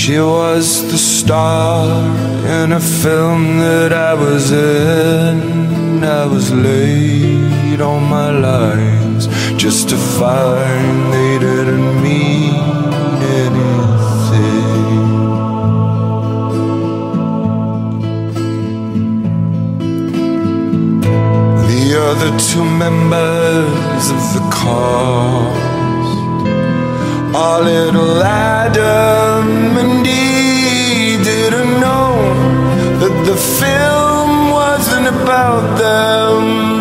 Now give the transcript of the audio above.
She was the star in a film that I was in. I was late on my lines just to find they didn't mean anything. The other two members of the cast, our little Adam and Eve, didn't know that the film wasn't about them.